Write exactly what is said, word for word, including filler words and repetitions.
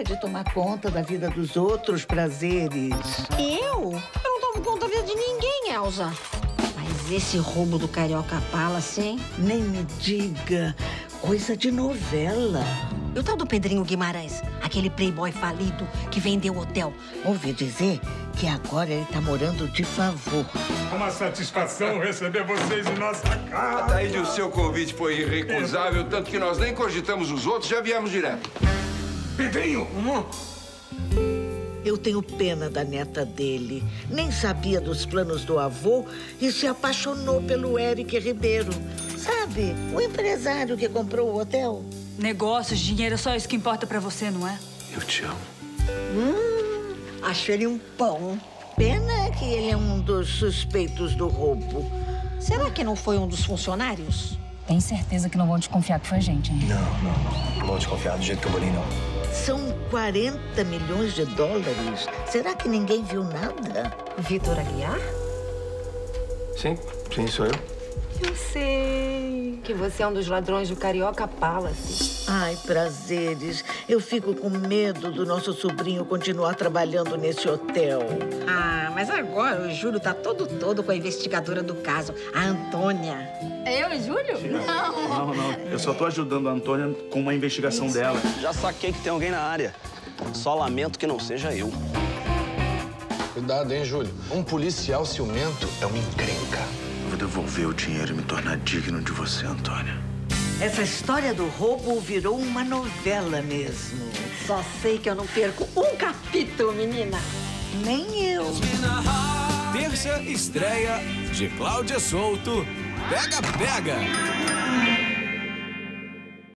Para de tomar conta da vida dos outros, Prazeres. Eu? Eu não tomo conta da vida de ninguém, Elza. Mas esse roubo do Carioca Palace, hein? Nem me diga. Coisa de novela. E o tal do Pedrinho Guimarães? Aquele playboy falido que vendeu o hotel. Ouvi dizer que agora ele tá morando de favor. Uma satisfação receber vocês em nossa casa. Ataíde, o seu convite foi irrecusável, tanto que nós nem cogitamos os outros, já viemos direto. Pedrinho! Hum. Eu tenho pena da neta dele. Nem sabia dos planos do avô e se apaixonou pelo Eric Ribeiro. Sabe, o empresário que comprou o hotel. Negócios, dinheiro, só isso que importa pra você, não é? Eu te amo. Hum, acho ele um pão. Pena que ele é um dos suspeitos do roubo. Será que não foi um dos funcionários? Tem certeza que não vão desconfiar que foi a gente, hein? Não, não, não. Não vão desconfiar do jeito que eu bolei, não. São quarenta milhões de dólares. Será que ninguém viu nada? Vitor Aguiar? Sim, sim, sou eu. Eu sei que você é um dos ladrões do Carioca Palace. Ai, Prazeres. Eu fico com medo do nosso sobrinho continuar trabalhando nesse hotel. Ah, mas agora o Júlio tá todo todo com a investigadora do caso, a Antônia. Eu e Júlio? Não. Não, não. Eu só tô ajudando a Antônia com uma investigação dela. Já saquei que tem alguém na área. Só lamento que não seja eu. Cuidado, hein, Júlio? Um policial ciumento é uma encrenca. Eu vou devolver o dinheiro e me tornar digno de você, Antônia. Essa história do roubo virou uma novela mesmo. Só sei que eu não perco um capítulo, menina. Nem eu. Terça estreia de Cláudia Souto. Pega, pega!